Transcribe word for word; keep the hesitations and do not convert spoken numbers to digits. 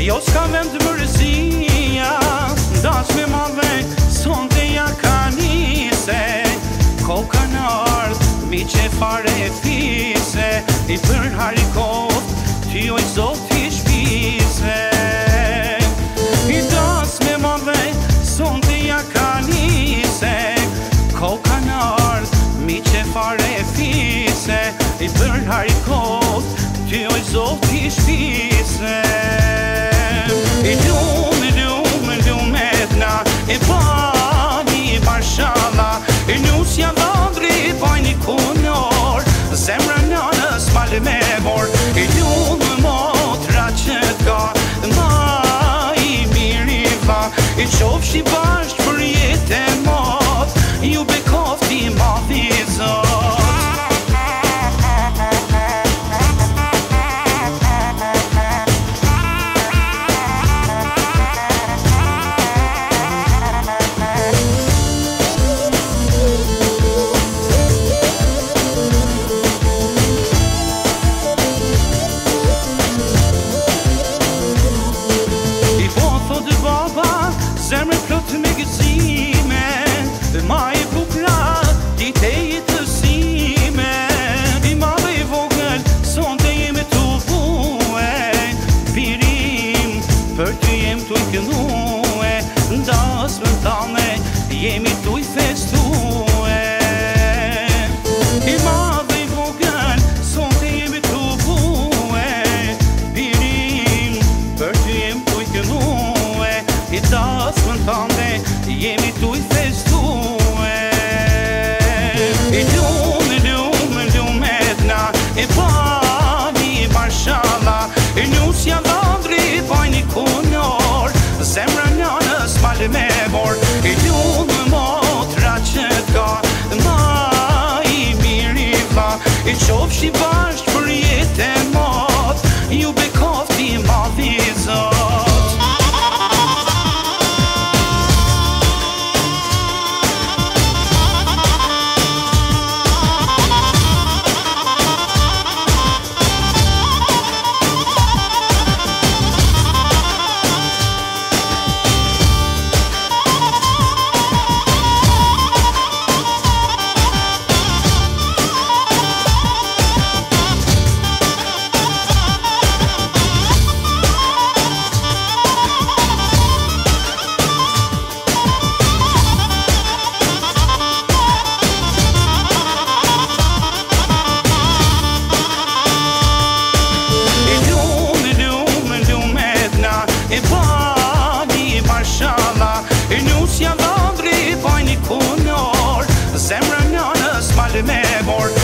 Jo s'ka vend mërësia, das me ma vej, son të ja ka nise. Koka në ardh, mi që fare fise, i për harikot, ty oj zot i shpise. I das me ma vej, son të ja ka nise. Koka në ardh, mi që fare fise, i për harikot, ty oj zot i shpise. I lume, lume, lume t'na, e pani i barshalla, i nusja dhadri pa një kunor, zemra nënës malë me mor. I lume motra që t'ka, ma i miri va, i qofsh i bashk për jetë e mot, ju bekofti ma thizot. Zemre plot me gëzime, ma i bukra, dite i të sime. I madhe i vogël, son të jeme të vue, pirim, për ty jem të i kënue, ndas më tane, jemi të i festue. I madhe i vogël, son të jeme të vue, pirim, për ty jem të i kënue, i das më tane, jemi tu i festue. I lume, lume, lume t'na, e pani i barshalla, i nusja dhadri pa një kunor, zemra nënës malë me mor. I lume motra që t'ka, ma i miri va, i qofsh i bashk për jetë e mot, ju bekofti ma thizot. E pani i barshalla, i nusja dhadri pa një kunor, zemra nënës malë me mor.